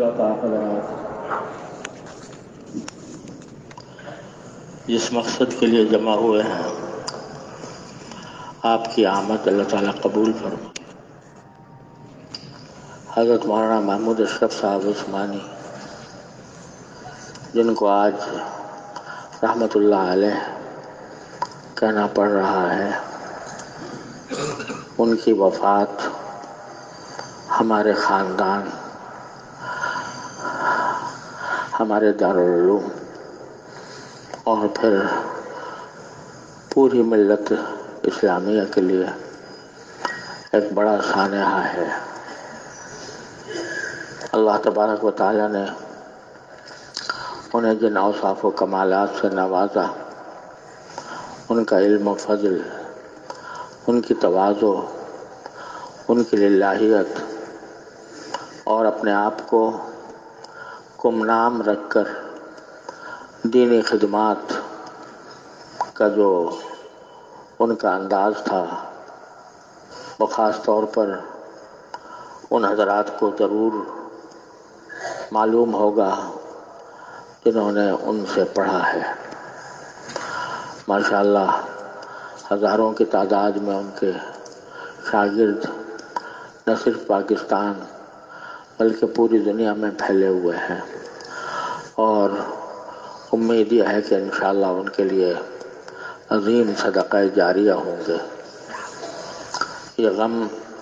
चौथा हज़रात, जिस मकसद के लिए जमा हुए हैं आपकी आमद अल्लाह ताला कबूल फरमाए। हज़रत मौलाना महमूद अशरफ साहब उस्मानी, जिनको आज रहमतुल्लाह अलैह कहना पड़ रहा है, उनकी वफ़ात हमारे ख़ानदान, हमारे दारुल उलूम और फिर पूरी मिल्लत इस्लामिया के लिए एक बड़ा सानहा है। अल्लाह तबारक व तआला ने उन्हें जिन औसाफ व कमालात से नवाजा, उनका इल्म व फज़ल, उनकी तवाज़ो, उनकी लिल्लाहियत और अपने आप को गुमनाम रखकर दीनी खिदमात का जो उनका अंदाज़ था, वो ख़ास तौर पर उन हज़रात को ज़रूर मालूम होगा जिन्होंने उनसे पढ़ा है। माशाअल्लाह हज़ारों की तादाद में उनके शागिर्द न सिर्फ पाकिस्तान बल्कि पूरी दुनिया में फैले हुए हैं और उम्मीद यह है कि इंशाअल्लाह उनके लिए अज़ीम सदक़ा जारिया होंगे। ये गम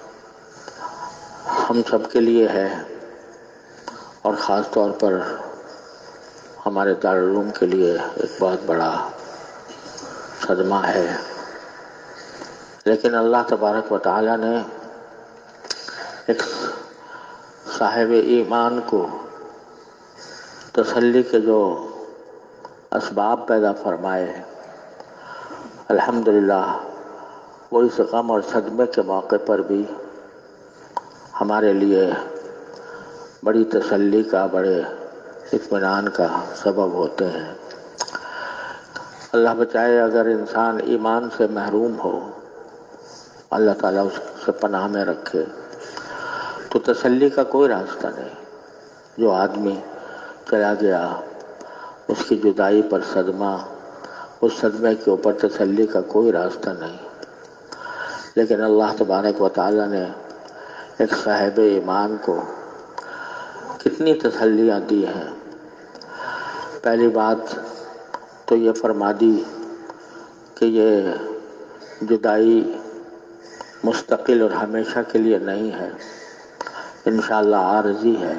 हम सब के लिए है और ख़ास तौर पर हमारे दारुल उलूम के लिए एक बहुत बड़ा सदमा है। लेकिन अल्लाह तबारक व तआला ने एक साहिब ईमान को तसल्ली के जो असबाब पैदा फरमाए, अल्हम्दुलिल्लाह वो इस गम और सदमे के मौके पर भी हमारे लिए बड़ी तसल्ली का, बड़े इत्मीनान का सबब होते हैं। अल्लाह बचाए, अगर इंसान ईमान से महरूम हो, अल्लाह ताला उससे पनाह में रखे, तो तसल्ली का कोई रास्ता नहीं। जो आदमी चला गया, उसकी जुदाई पर सदमा, उस सदमे के ऊपर तसल्ली का कोई रास्ता नहीं। लेकिन अल्लाह तबारक व तआला ने एक साहिब ईमान को कितनी तसल्लियाँ दी हैं। पहली बात तो ये फरमा दी कि ये जुदाई मुस्तकिल और हमेशा के लिए नहीं है, इंशाअल्लाह आरज़ी है।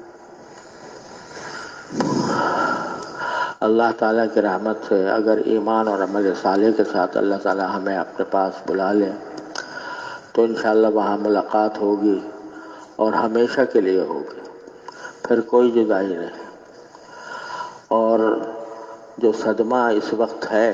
अल्लाह ताला की रहमत से अगर ईमान और अमल साले के साथ अल्लाह ताला हमें अपने पास बुला ले तो इंशाअल्लाह वहाँ मुलाकात होगी और हमेशा के लिए होगी, फिर कोई जुदाई नहीं। और जो सदमा इस वक्त है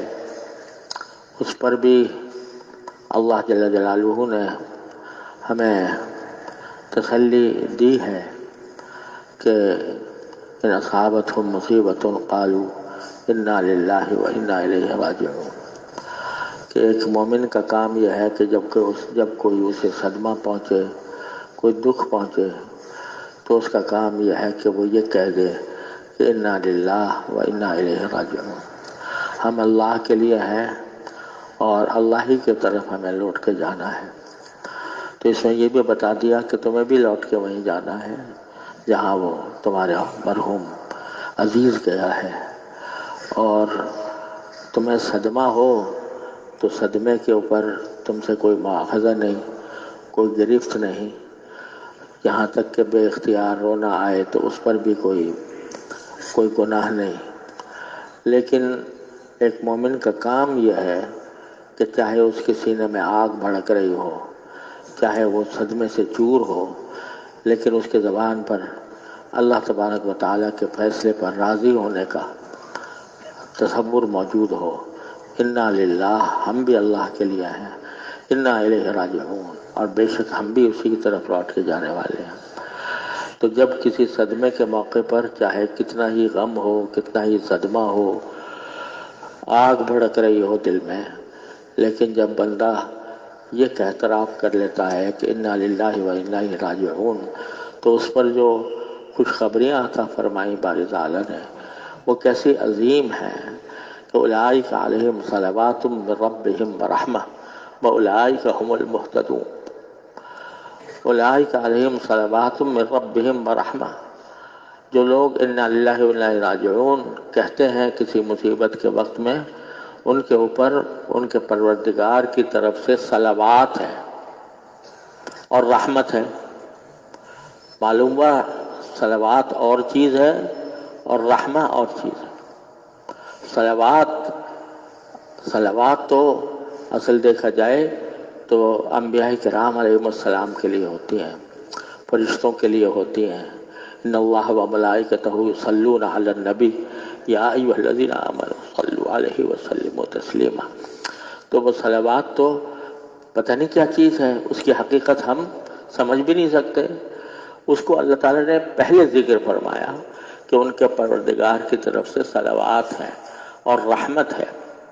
उस पर भी अल्लाह जल्ल जलालुहु ने हमें तसल्ली दी है कि इन असाबतहुम मुसीबतुन क़ालू इन्ना लिल्लाहि व इन्ना इलैहि राजिऊन, कि एक मोमिन का काम यह है कि जब कोई उसे सदमा पहुँचे, कोई दुख पहुँचे, तो उसका काम यह है कि वो ये कह दे कि इन्ना लिल्लाह व इन्ना इलैहि राजिऊन, हम अल्लाह के लिए हैं और अल्लाह ही की तरफ हमें लौट के जाना है। तो इसमें ये भी बता दिया कि तुम्हें भी लौट के वहीं जाना है जहाँ वो तुम्हारे मरहूम अजीज़ गया है। और तुम्हें सदमा हो तो सदमे के ऊपर तुमसे कोई मुआख़ज़ा नहीं, कोई गिरफ्त नहीं, यहाँ तक कि बेइख्तियार रोना आए तो उस पर भी कोई गुनाह नहीं। लेकिन एक मोमिन का काम यह है कि चाहे उसके सीने में आग भड़क रही हो, चाहे वो सदमे से चूर हो, लेकिन उसके ज़बान पर अल्लाह तबारक व तआला के फ़ैसले पर राज़ी होने का तसव्वुर मौजूद हो। इन्ना लिल्लाह, हम भी अल्लाह के लिए हैं, इन्ना इलैहि राजिऊन, और बेशक हम भी उसी की तरफ लौट के जाने वाले हैं। तो जब किसी सदमे के मौके पर चाहे कितना ही गम हो, कितना ही सदमा हो, आग भड़क रही हो दिल में, लेकिन जब बंदा ये कहतराफ़ कर लेता है कि इन्ना लिल्लाहि व इन्ना इलैहि राजिऊन, तो उस पर जो خوشخبریاں عطا فرمائی باری تعالیٰ نے، وہ کیسی عظیم ہیں کہ اولئک علیہم صلوات من ربہم ورحمہ واولئک هم المہتدون۔ اولئک علیہم صلوات من ربہم ورحمہ، جو لوگ انا للہ و انا الیہ راجعون کہتے ہیں کسی مصیبت کے وقت میں، ان کے اوپر ان کے پروردگار کی طرف سے صلوات ہے اور رحمت ہے۔ معلوم ہوا صلوات اور چیز ہے اور رحمہ اور چیز ہے۔ صلوات تو اصل دیکھا جائے تو انبیاء کرام علیہ السلام کے لیے ہوتی ہیں، فرشتوں کے لیے ہوتی ہیں۔ ان اللہ و ملائکتہ یصلون علی النبی یا ایھا الذین آمنوا صلوا علیہ وسلموا تسلیما۔ تو وہ صلوات تو پتہ نہیں کیا چیز ہے، اس کی حقیقت ہم سمجھ بھی نہیں سکتے۔ اس کو اللہ تعالیٰ نے پہلے ذکر فرمایا کہ ان کے پروردگار کی طرف سے صلوات ہے اور رحمت ہے۔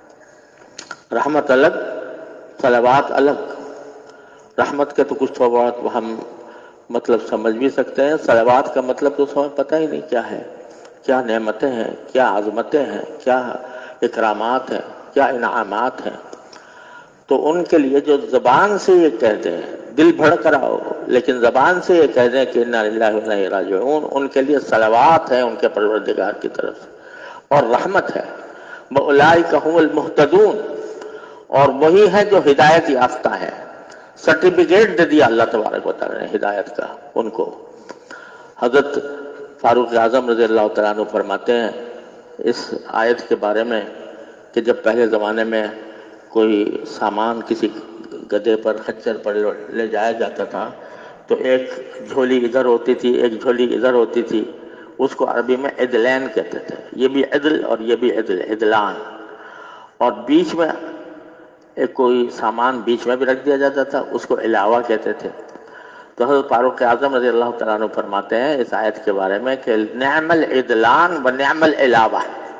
رحمت الگ، صلوات الگ۔ رحمت کے تو کچھ تو بات ہم مطلب سمجھ بھی سکتے ہیں، صلوات کا مطلب تو سمجھ پتہ ہی نہیں کیا ہے، کیا نعمتیں ہیں، کیا عظمتیں ہیں، کیا اکرامات ہیں، کیا انعامات ہیں۔ تو ان کے لیے جو زبان سے یہ کہتے ہیں، دل بھڑک رہا ہو لیکن زبان سے یہ کہہ دیں کہ انا للہ و انا الیہ راجعون، ان کے لیے صلوات ہے ان کے پروردگار کی طرف سے اور رحمت ہے۔ وَأُولَئِكَ هُمُ الْمُهْتَدُونَ، اور وہی ہیں جو ہدایت یافتہ ہیں۔ سرٹیفکیٹ دے دیا اللہ تبارک و تعالیٰ نے ہدایت کا ان کو۔ حضرت فاروق اعظم رضی اللہ تعالیٰ عنہ فرماتے ہیں اس آیت کے بارے میں کہ جب پہلے زمانے میں کوئی سامان کسی گدھے پر خچر پر لے جایا جاتا تھا تو ایک جھولی ادھر ہوتی تھی، ایک جھولی ادھر ہوتی تھی، اس کو عربی میں عدلین کہتے تھے۔ یہ بھی عدل اور یہ بھی عدل، عدلان۔ اور بیچ میں ایک کوئی سامان بیچ میں بھی رکھ دیا جاتا تھا، اس کو علاوہ کہتے تھے۔ تو حضرت فاروق اعظم رضی اللہ تعالیٰ عنہ فرماتے ہیں اس آیت کے بارے میں کہ نعم العدلان و نعم العلاوہ،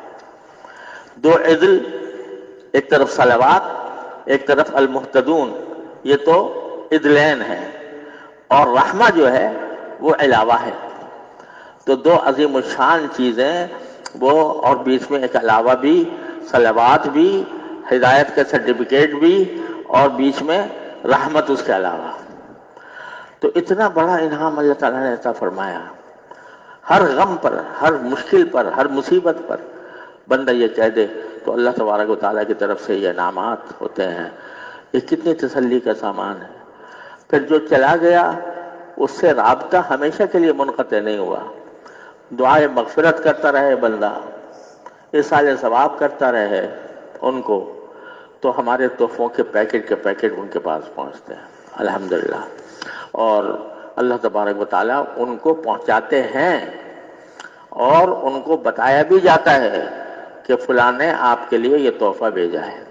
دو عدل، ایک طرف صلوات ایک طرف المہتدون، یہ تو عدلین ہے، اور رحمہ جو ہے وہ علاوہ ہے۔ تو دو عظیم الشان چیزیں وہ، اور بیچ میں ایک علاوہ بھی، صلوات بھی، ہدایت کا سرٹیفکیٹ بھی، اور بیچ میں رحمت اس کے علاوہ۔ تو اتنا بڑا انعام اللہ تعالیٰ نے عطا فرمایا۔ ہر غم پر، ہر مشکل پر، ہر مصیبت پر بندہ یہ کہہ دے تو اللہ تبارک و تعالیٰ کی طرف سے یہ انعامات ہوتے ہیں۔ یہ کتنی تسلی کا سامان ہے۔ پھر جو چلا گیا اس سے رابطہ ہمیشہ کے لیے منقطع نہیں ہوا۔ دعائے مغفرت کرتا رہے بندہ، اِرسالِ ثواب کرتا رہے ان کو، تو ہمارے تحفوں کے پیکٹ ان کے پاس پہنچتے ہیں الحمدللہ۔ اور اللہ تبارک و تعالیٰ ان کو پہنچاتے ہیں، اور ان کو بتایا بھی جاتا ہے کہ فلاں نے آپ کے لیے یہ تحفہ بھیجا ہے۔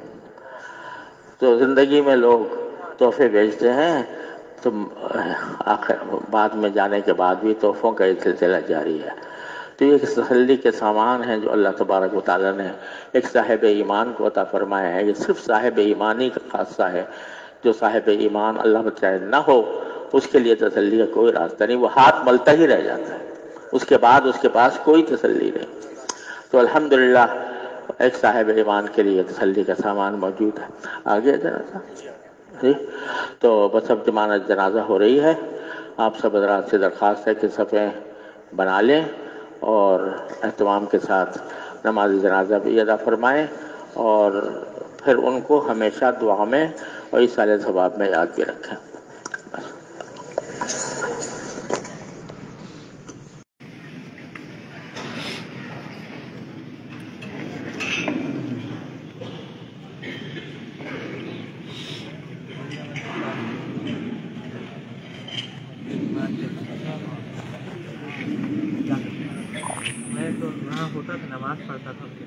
تو زندگی میں لوگ تحفے بھیجتے ہیں تو آخر بعد میں جانے کے بعد بھی تحفوں کا یہ سلسلہ جاری ہے۔ تو یہ تسلی کے سامان ہیں جو اللہ تبارک و تعالیٰ نے ایک صاحب ایمان کو عطا فرمایا ہے۔ یہ صرف صاحب ایمانی کا خاصہ ہے۔ جو صاحب ایمان اللہ بچائے نہ ہو اس کے لیے تسلی کا کوئی راستہ نہیں، وہ ہاتھ ملتا ہی رہ جاتا ہے، اس کے بعد اس کے پاس کوئی تسلی نہیں۔ تو الحمدللہ ایک صاحب ایمان کے لیے تسلی کا سامان موجود ہے۔ آگے جنازہ جی، تو بس اب ضمانت جنازہ ہو رہی ہے۔ آپ سب حضرات سے درخواست ہے کہ صفیں بنا لیں اور اہتمام کے ساتھ نماز جنازہ بھی ادا فرمائیں، اور پھر ان کو ہمیشہ دعا میں اور ایصال ثواب میں یاد بھی رکھیں۔ میں تو وہاں ہوتا تھا، نماز پڑھتا تھا۔